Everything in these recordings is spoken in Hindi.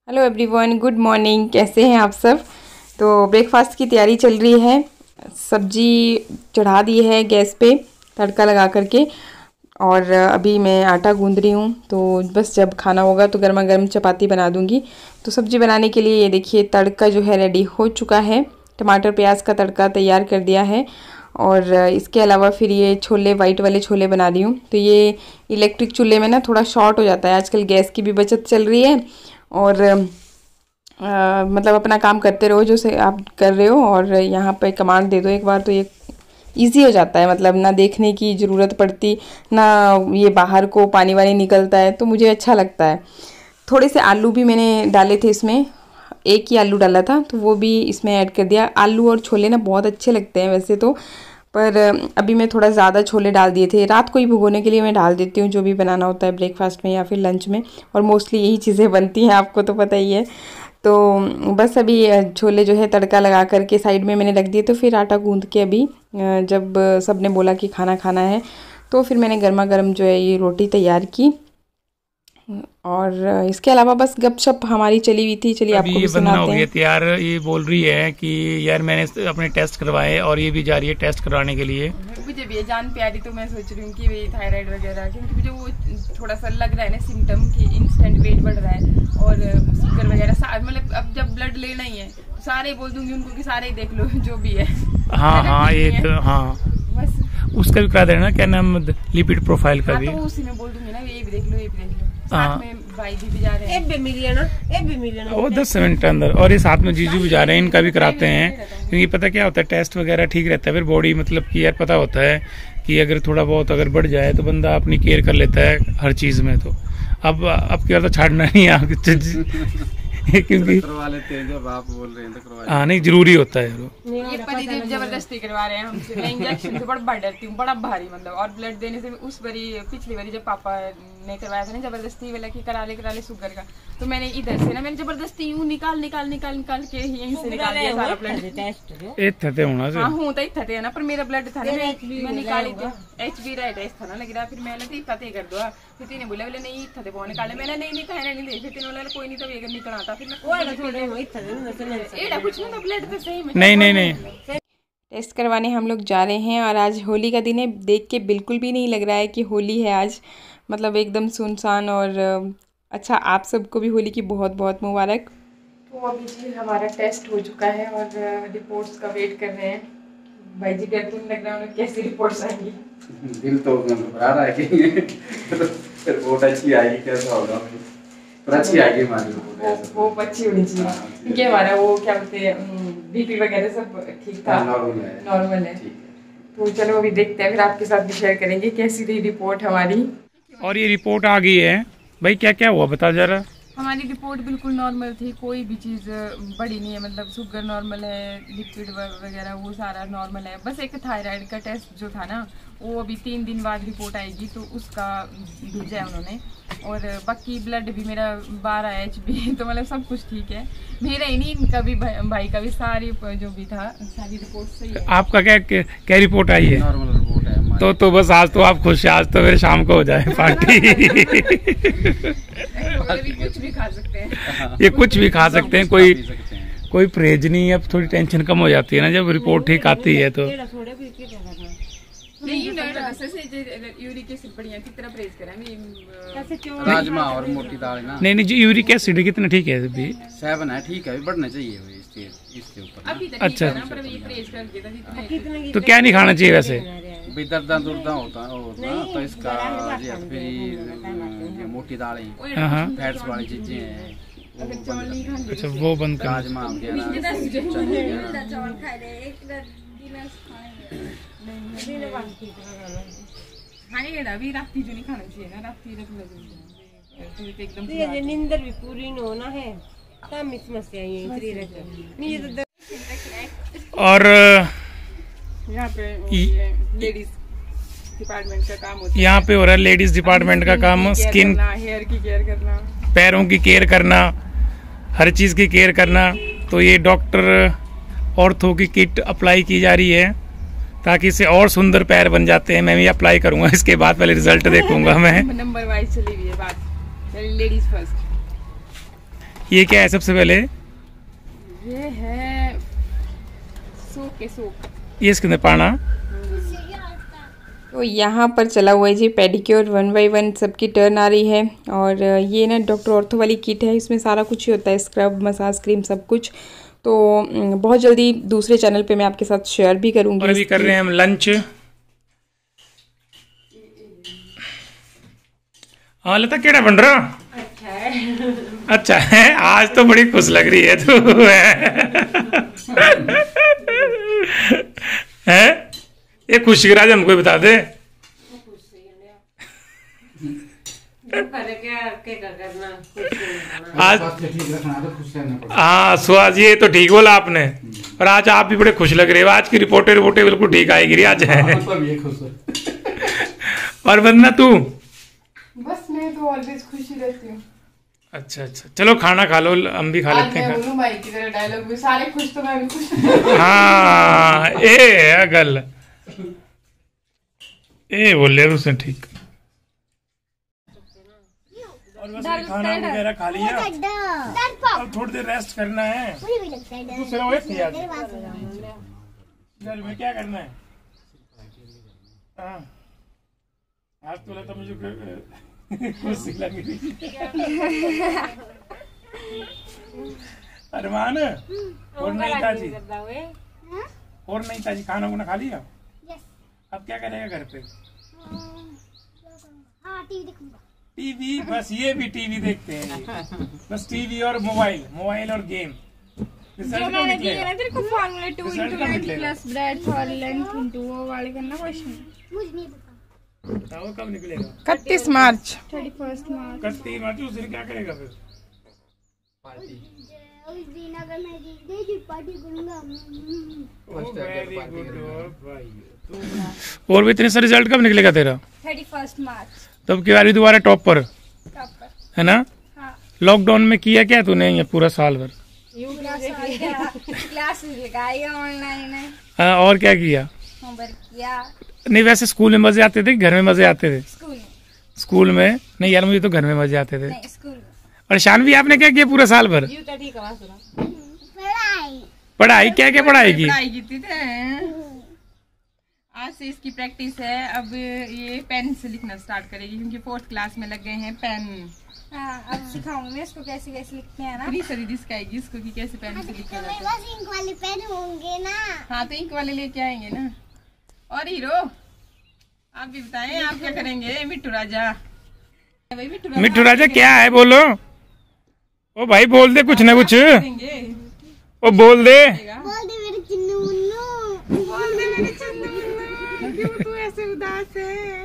Hello everyone, good morning. कैसे हैं आप सब? तो ब्रेकफास्ट की तैयारी चल रही है। सब्जी चढ़ा दी है गैस पे तड़का लगा करके, और अभी मैं आटा गूंद रही हूँ। तो बस जब खाना होगा तो गर्मा गर्म चपाती बना दूँगी। तो सब्जी बनाने के लिए ये देखिए तड़का जो है रेडी हो चुका है। टमाटर प्याज का तड़का तैयार कर दिया है। और इसके अलावा फिर ये छोले, वाइट वाले छोले बना रही हूँ। तो ये इलेक्ट्रिक चूल्हे में ना थोड़ा शॉर्ट हो जाता है। आजकल गैस की भी बचत चल रही है, और मतलब अपना काम करते रहो जो से आप कर रहे हो, और यहाँ पे कमांड दे दो एक बार तो ये इजी हो जाता है। मतलब ना देखने की ज़रूरत पड़ती, ना ये बाहर को पानी वानी निकलता है। तो मुझे अच्छा लगता है। थोड़े से आलू भी मैंने डाले थे इसमें, एक ही आलू डाला था तो वो भी इसमें ऐड कर दिया। आलू और छोले ना बहुत अच्छे लगते हैं वैसे तो, पर अभी मैं थोड़ा ज़्यादा छोले डाल दिए थे। रात को ही भिगोने के लिए मैं डाल देती हूँ जो भी बनाना होता है ब्रेकफास्ट में या फिर लंच में, और मोस्टली यही चीज़ें बनती हैं, आपको तो पता ही है। तो बस अभी छोले जो है तड़का लगा करके साइड में मैंने रख दिए। तो फिर आटा गूंद के अभी जब सब ने बोला कि खाना खाना है तो फिर मैंने गर्मा गर्म जो है ये रोटी तैयार की। और इसके अलावा बस गपशप हमारी चली हुई थी। चलिए आपको भी सुनाते हैं। हो गया तैयार। ये बोल रही है कि यार मैंने अपने टेस्ट करवाए और ये भी जा रही है टेस्ट करवाने के लिए। मुझे भी जान पे आ रही तो मैं सोच रही हूँ कि वे थायराइड वगैरह, क्योंकि मुझे वो थोड़ा सा लग रहा है ना सिम्टम कि इंस्टेंट वेट बढ़ रहा है और शुगर वगैरह। मतलब अब जब ब्लड लेना ही है तो सारे बोल दूंगी उनको कि सारे ही देख लो जो भी है। हाँ ये तो हाँ, बस उसका भी करा देना, क्या नाम, लिपिड प्रोफाइल का भी। तो उसी में बोल दूंगी ना, ये भी देख लो, ये भी देख लो। साथ में भाई भी जा रहे हैं, वो 10 मिनट के अंदर, और ये साथ में जीजू भी जा रहे हैं, इनका भी कराते हैं। क्योंकि पता क्या होता है, टेस्ट वगैरह ठीक रहता है, फिर बॉडी मतलब कि यार पता होता है कि अगर थोड़ा बहुत अगर बढ़ जाए तो बंदा अपनी केयर कर लेता है हर चीज में। तो अब क्या तो छाड़ना नहीं है क्योंकि करवा लेते हैं जब आप बोल रहे हैं तो करवा। हाँ नहीं, जरूरी होता है। ये पति जबरदस्ती करवा रहे हैं हमसे। मैं इंजेक्शन से बड़ा डरती हूँ, बड़ा भारी मतलब। और ब्लड देने से उस बारी, पिछली बारी जब पापा ने करवाया था ना जबरदस्ती वाला कि करा ले शुगर का, तो मैंने इधर से ना मैंने जबरदस्ती यूँ निकाल के यहीं से निकाल दिया सारा ब्लड। इतने होना हाँ हूँ तो इतना थे ना, पर मेरा ब्लड था ना, मैं निकाली थी। HB राइट टेस्ट था ना लग रहा। फिर मैंने तो इतना कर दो। फिर तीन बोला बोले नहीं इतना बहुत निकाले। मैंने नहीं कहने नहीं दे। फिर तीन बोला कोई नहीं, तो ये निकला था। फिर कुछ नहीं, ब्लड तो सही में नहीं। टेस्ट करवाने हम लोग जा रहे हैं। और आज होली का दिन है, देख के बिल्कुल भी नहीं लग रहा है कि होली है आज। मतलब एकदम सुनसान। और अच्छा, आप सबको भी होली की बहुत बहुत मुबारक। तो अभी जी हमारा टेस्ट हो चुका है और रिपोर्ट्स का वेट कर रहे हैं। भाई जी डरते लग रहा है, उन्हें कैसी रिपोर्ट्स आएंगी। दिल तो घबरा रहा है कि रिपोर्ट अच्छी आएगी, कैसा होगा, पर अच्छी आएगी हमारी रिपोर्ट। वो अच्छी होनी चाहिए, क्योंकि हमारा वो क्या बोलते हैं BP वगैरह सब ठीक था, नॉर्मल है। तो चलो अभी देखते हैं, फिर आपके साथ भी शेयर करेंगे कैसी रही रिपोर्ट हमारी। और ये रिपोर्ट आ गई है भाई, क्या क्या हुआ बता जरा। हमारी रिपोर्ट बिल्कुल नॉर्मल थी, कोई भी चीज़ बड़ी नहीं है। मतलब शुगर नॉर्मल है, लिक्विड वगैरह वो सारा नॉर्मल है। बस एक थायराइड का टेस्ट जो था ना, वो अभी 3 दिन बाद रिपोर्ट आएगी, तो उसका भेजा है उन्होंने। और बाकी ब्लड भी मेरा 12 HB, तो मतलब सब कुछ ठीक है। मेरा ही नहीं, इनका भी, भाई का भी, सारी जो भी था सारी रिपोर्ट सही है। आपका क्या रिपोर्ट आई है? नॉर्मल रिपोर्ट है। तो बस आज तो आप खुश हैं, आज तो मेरे शाम को हो जाए पार्टी। कुछ भी खा सकते हैं, ये कुछ भी खा सकते हैं, कोई परहेज नहीं है। अब थोड़ी टेंशन कम हो जाती है ना जब रिपोर्ट ठीक आती है। तो यूरिक एसिड बढ़िया कितना परहेज करें, राजमा और मोटी दाल ना। नहीं जी, यूरिक एसिड कितना ठीक है अभी? 7 है, ठीक है, बढ़ना चाहिए इसके ऊपर। अच्छा, तो क्या नहीं खाना चाहिए वैसे? दर्द होता तो इसका फिर मोटी दालें, फैट्स वाली चीजें हैं, अच्छा वो बंद कर। राजमा अभी राती जो नहीं खाना चाहिए ना, राती एकदम नींदर भी पूरी न होना है, काम में समस्या और यहाँ पे लेडीज डिपार्टमेंट का काम होता है। यहाँ पे हो रहा है लेडीज डिपार्टमेंट का काम, स्किन, हेयर की केयर करना, पैरों की केयर करना, हर चीज की केयर करना। तो ये डॉक्टर ऑर्थो की किट अप्लाई की जा रही है ताकि इससे और सुंदर पैर बन जाते हैं। मैं भी अप्लाई करूंगा, इसके बाद पहले रिजल्ट देखूंगा मैं। नंबर वाइज चली हुई है बात, लेडीज फर्स्ट। ये क्या है सबसे पहले? ये है सूप के सूप। ये इसके अंदर पाना। तो यहाँ पर चला हुआ है जी पेडिक्योर 1 बाय 1 सबकी टर्न आ रही है। और ये ना डॉक्टर ऑर्थो वाली किट है, इसमें सारा कुछ ही होता है, स्क्रब, मसाज क्रीम, सब कुछ। तो बहुत जल्दी दूसरे चैनल पे मैं आपके साथ शेयर भी करूँगी। और अभी कर रहे हैं हम लंच। हाँ लता केड़ा बन रहा? अच्छा है। आज तो बड़ी खुश लग रही है तू। है ये खुशी राज हमको बता दे। आज हाँ सुहास ये तो ठीक बोला आपने। और आज आप भी बड़े खुश लग रहे हो। आज की रिपोर्टें बिल्कुल ठीक आएगी आज है। और वंदना तू? बस मैं तो ऑलवेज खुशी रहती हूँ। अच्छा अच्छा चलो खाना खा लो, हम भी खा लेते हैं। बोलूं भाई की तरह डायलॉग भी, सारे खुश तो मैं भी खुश। हाँ ए गल ए बोल रहे उसने ठीक। और बस खाना वगैरह खा लिया, अब थोड़ी देर रेस्ट करना है। दूसरा वो थी आज घर में क्या करना है? हाँ आज तो लगता मुझे खुशी लग रही। अरमान और नहीं ताजी, और नहीं ताजी खाना वाना खा लिया? अब क्या करेगा घर पे? टीवी, बस ये भी टीवी देखते हैं ये। बस टीवी और मोबाइल और गेम। रिजल्ट कब निकलेगा? तेरे को फार्मूला 2 + ब्रेड और लेंथ इनटू वो वाले करना क्वेश्चन। मुझे नहीं पता। बताओ कब निकलेगा? 31 मार्च। 31 मार्च। 31 मार्च उस दिन क्या करेगा फिर? पार्टी। उस दिन अगर मैं जीत गई तो पार्टी करूंगा। वेरी गुड भाई। और भी इतने से रिजल्ट कब निकलेगा तेरा? 31 मार्च। तब की बारी दोबारा टॉप पर है ना? हाँ। लॉकडाउन में किया क्या तूने ये पूरा साल भर? क्लास ऑनलाइन है। और क्या किया? होमवर्क किया। नहीं वैसे स्कूल में मजे आते थे, घर में मजे आते थे? स्कूल में नहीं यार, मुझे तो घर में मजे आते थे। नहीं, स्कूल में। और शानवी आपने क्या किया पूरा साल भर? पढ़ाई क्या क्या पढ़ाई की? पढ़ाई की थी। आज से इसकी प्रैक्टिस है। अब ये पेन से लिखना स्टार्ट करेगी क्योंकि 4th क्लास में लग गए हैं पेन। हाँ, अब सिखाऊंगी इसको कैसे कैसे लिखते हैं ना। सरी सिखाएगी इसको कि कैसे पेन से लिखा जाता है। बस इंक वाले पेन होंगे ना। हाँ तो इंक वाले लेके आएंगे ना। और हीरो आप भी बताएं, आप क्या करेंगे? मिट्टू राजा। मिट्टू राजा क्या है बोलो? ओ भाई बोल दे कुछ ना कुछ। ओ बोल दे। बोल दे मेरे चिन्नू मुन्नू। बोल दे मेरे चिन्नू मुन्नू। क्यों तू ऐसे उदास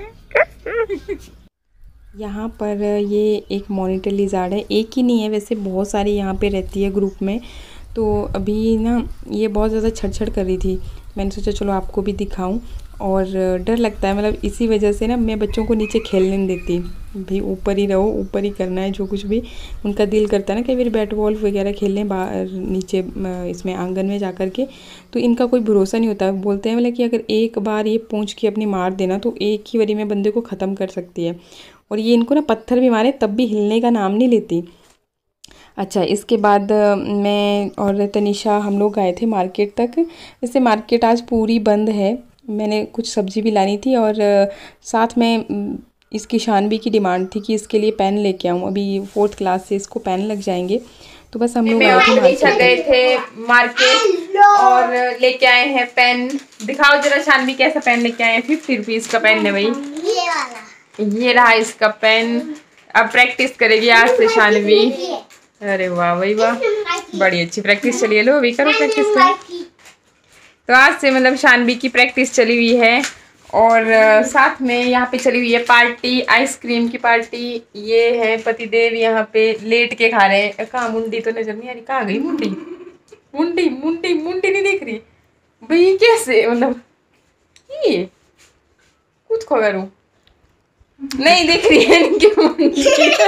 है? यहाँ पर ये एक मॉनिटर लिजार्ड है, एक ही नहीं है वैसे, बहुत सारी यहाँ पे रहती है ग्रुप में। तो अभी ना ये बहुत ज़्यादा छड़ कर रही थी, मैंने सोचा चलो आपको भी दिखाऊं। और डर लगता है, मतलब इसी वजह से ना मैं बच्चों को नीचे खेलने नहीं देती। भी ऊपर ही रहो, ऊपर ही करना है जो कुछ भी उनका दिल करता है ना। कई बार बैट बॉल वगैरह खेलने बाहर नीचे इसमें आंगन में जा कर के, तो इनका कोई भरोसा नहीं होता। बोलते हैं मतलब कि अगर एक बार ये पूंछ के अपनी मार देना तो एक ही बारी में बंदे को ख़त्म कर सकती है। और ये इनको ना पत्थर भी मारे तब भी हिलने का नाम नहीं लेती। अच्छा, इसके बाद मैं और तनिषा हम लोग गए थे मार्केट तक। वैसे मार्केट आज पूरी बंद है, मैंने कुछ सब्ज़ी भी लानी थी और साथ में इसकी शानवी की डिमांड थी कि इसके लिए पेन लेके आऊँ। अभी 4th क्लास से इसको पेन लग जाएंगे, तो बस हम लोग गए थे मार्केट और लेके आए हैं पेन। दिखाओ जरा शानवी कैसा पेन लेके आए हैं। 50 रुपीज़ का पेन है भाई, ये वाला। ये रहा इसका पेन। अब प्रैक्टिस करेगी आज से शानवी। अरे वाह भाई वाह, बड़ी अच्छी प्रैक्टिस चली है। लो अभी करो प्रैक्टिस करो। तो आज से मतलब शानवी की प्रैक्टिस चली हुई है। और साथ में यहाँ पे चली हुई है पार्टी, आइसक्रीम की पार्टी। ये है पतिदेव यहाँ पे लेट के खा रहे हैं। कहाँ मुंडी तो नजर नहीं आ रही, कहाँ गई मुंडी? मुंडी मुंडी मुंडी नहीं दिख रही भाई, कैसे मतलब ये कुछ खो करूँ नहीं दिख रही है इनकी मुंडी।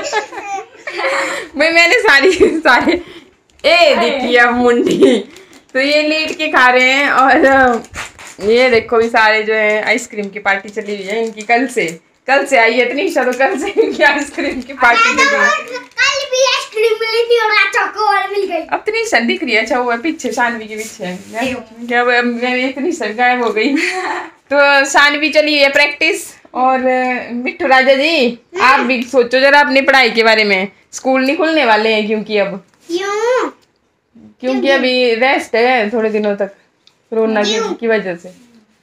भाई मैंने सारी ए देखी अब मुंडी। तो ये लेट के खा रहे हैं। और ये देखो भी सारे जो है आइसक्रीम की पार्टी चली हुई है इनकी। कल से आई है इतनी तो कल से इनकी आइसक्रीम की पार्टी चली हुई है। कल भी आइसक्रीम मिली थी और आज निशान दिख रही है। अच्छा हुआ पीछे सानवी के पीछे क्या मैं एक निशान गायब हो गई। तो सानवी चली है प्रैक्टिस। और मिट्ठू राजा जी आप भी सोचो जरा अपनी पढ़ाई के बारे में। स्कूल नहीं खुलने वाले हैं क्योंकि अब क्योंकि अभी रेस्ट है थोड़े दिनों तक कोरोना की वजह से।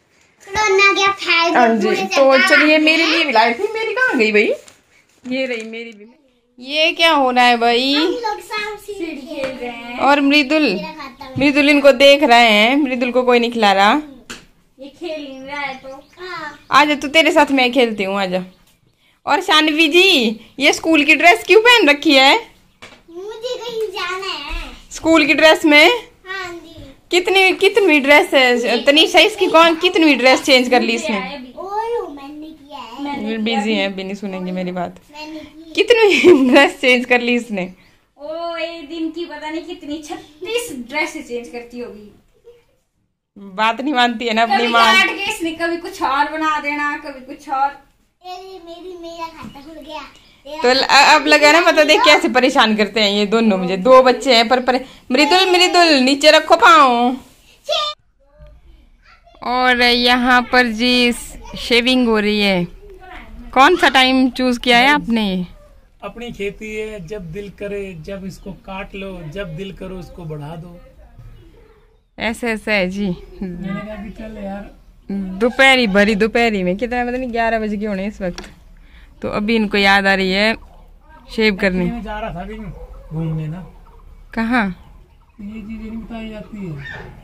हाँ जी तो चलिए मेरे लिए भी लाए थे। मेरी कहाँ गई भाई? ये रही मेरी भी। ये क्या हो रहा है भाई? खेल रहे हैं और मृदुल इनको देख रहे हैं। मृदुल को कोई नहीं खिला रहा। ये खेल नहीं रहा है तो आजा तू तेरे साथ मैं खेलती हूँ आजा। और शानवी जी ये स्कूल की ड्रेस क्यों पहन रखी है? मुझे कहीं जाना है। स्कूल की ड्रेस में? हाँ जी। कितनी ड्रेस है तनीषा इसकी? कौन कितनी ड्रेस चेंज कर ली इसने? मैंने किया है। बिजी है अभी नहीं सुनेंगे मेरी बात। कितनी ड्रेस चेंज कर ली इसने? ओ एक दिन की पता नहीं कितनी 36 ड्रेस चेंज करती होगी। बात नहीं मानती है ना अपनी कभी माँ। काट के इसने कभी कुछ और बना देना कभी कुछ और। मेरा खाता खुल गया। तो अब लगा ना मतलब देख कैसे परेशान करते हैं ये दोनों मुझे। 2 बच्चे हैं पर मृदुल नीचे रखो पाँव। और यहाँ पर जी शेविंग हो रही है। कौन सा टाइम चूज किया है आपने? अपनी खेती है, जब दिल करे जब इसको काट लो, जब दिल करो उसको बढ़ा दो। ऐसे है जी। मैंने कहा कि चल यार दोपहरी में कितना मतलब नहीं 11 बजे के होने इस वक्त। तो अभी इनको याद आ रही है शेव करने। मैं जा रहा था अभी घूमने ना। कहाँ? ये चीजें नहीं बताई जाती है,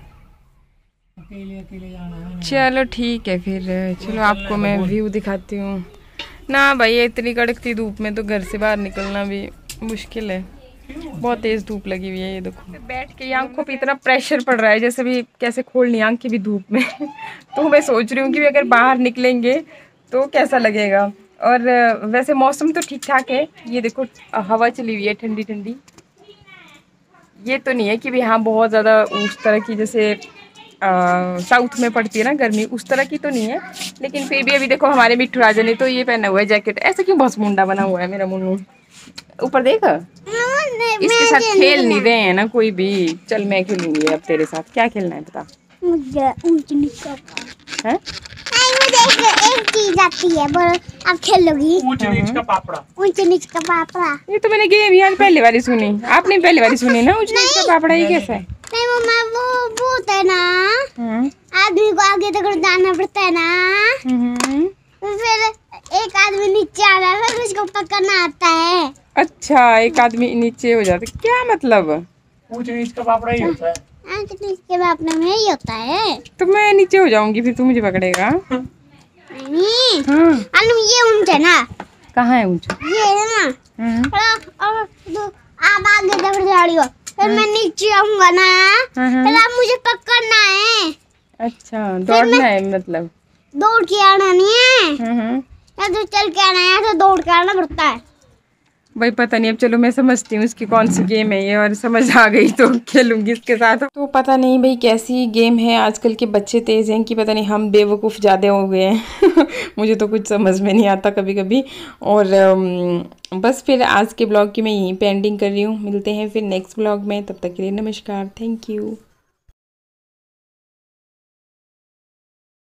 अकेले जाना है। चलो ठीक है फिर चलो आपको मैं व्यू दिखाती हूँ ना। भाई इतनी कड़कती धूप में तो घर से बाहर निकलना भी मुश्किल है। बहुत तेज धूप लगी हुई है। ये देखो बैठ के आंखों पे इतना प्रेशर पड़ रहा है जैसे भी कैसे खोलनी आंखें भी धूप में। तो मैं सोच रही हूँ कि अगर बाहर निकलेंगे तो कैसा लगेगा। और वैसे मौसम तो ठीक ठाक है। ये देखो हवा चली हुई है ठंडी ठंडी। ये तो नहीं है कि भी हाँ बहुत ज़्यादा उस तरह की जैसे साउथ में पड़ती है ना गर्मी उस तरह की तो नहीं है। लेकिन फिर भी अभी देखो हमारे मिट्ठू राजा ने तो ये पहना हुआ है जैकेट। ऐसा क्यों बस मुंडा बना हुआ है मेरा मुन्नू? ऊपर देख इसके साथ खेल नहीं रहे हैं ना कोई भी। चल मैं खेलूंगी अब तेरे साथ। क्या खेलना है बता? मुझे ऊंच नीच का है? मुझे एक चीज आती है बोलो आप खेलोगी। ऊंच नीच का पापड़ा। ऊंच नीच का पापड़ा। ये तो मैंने गेम यार पहली बारी सुनी। आपने पहली बारी सुनी ना ऊंच नीच का पापड़ा? ये कैसा है? नहीं मम्मा वो होता है ना आदमी को आगे तक जाना पड़ता है ना। फिर एक आदमी नीचे आ रहा है फिर उसको पकड़ना आता है। अच्छा एक आदमी नीचे हो जाता है क्या मतलब? ऊंच नीच का पापड़ा ही होता है। इसके बाद में यही होता है। तो मैं नीचे हो जाऊंगी फिर तू मुझे पकड़ेगा? नहीं हाँ ये ऊंच है ना। कहाँ है ऊंचा? ये है ना। और आप आगे तक जा रही हो फिर मैं नीचे आऊंगा ना फिर आप मुझे पकड़ना है। अच्छा दौड़ना है मतलब? दौड़ के आना नहीं है या तो चल के आना है या तो दौड़ के आना पड़ता है। भाई पता नहीं अब चलो मैं समझती हूँ इसकी कौन सी गेम है ये। और समझ आ गई तो खेलूंगी इसके साथ। तो पता नहीं भाई कैसी गेम है। आजकल के बच्चे तेज हैं कि पता नहीं हम बेवकूफ़ ज़्यादा हो गए हैं। मुझे तो कुछ समझ में नहीं आता कभी कभी। और बस फिर आज के ब्लॉग की मैं यहीं पे एंडिंग कर रही हूँ। मिलते हैं फिर नेक्स्ट ब्लॉग में। तब तक के लिए नमस्कार। Thank you.